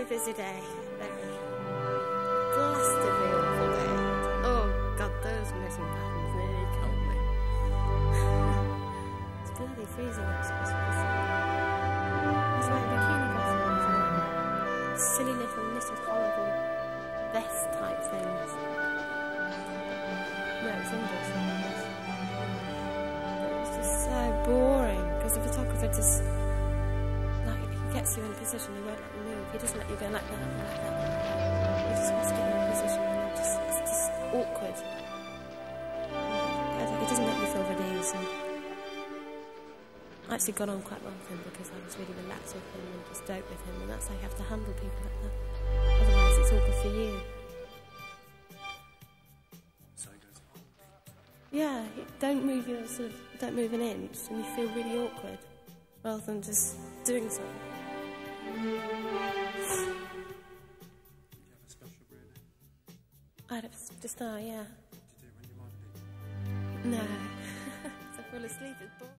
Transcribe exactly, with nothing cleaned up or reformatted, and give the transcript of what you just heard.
busy day. Very blasted awful day. Oh God, those missing patterns nearly killed me. It's bloody freezing outside. It's like bikini bottoms and silly little knitted horrible vest type things. No, it's indoor things. It's just so boring because the photographer just, like, he gets you in a position, he won't let you move. He doesn't let you go like that and like that. He just wants to get you in a position and then just, it's just awkward. He doesn't make me feel really easy. I actually got on quite well with him because I was really relaxed with him and just dope with him, and that's how you have to handle people like that. Otherwise it's awkward for you. So it goes on. Yeah, don't move your sort of, don't move an inch and you feel really awkward rather than just doing something. Do you have a special brew? I had it just now, yeah. Did you do it when you might be? No. So I fall asleep, it's boring.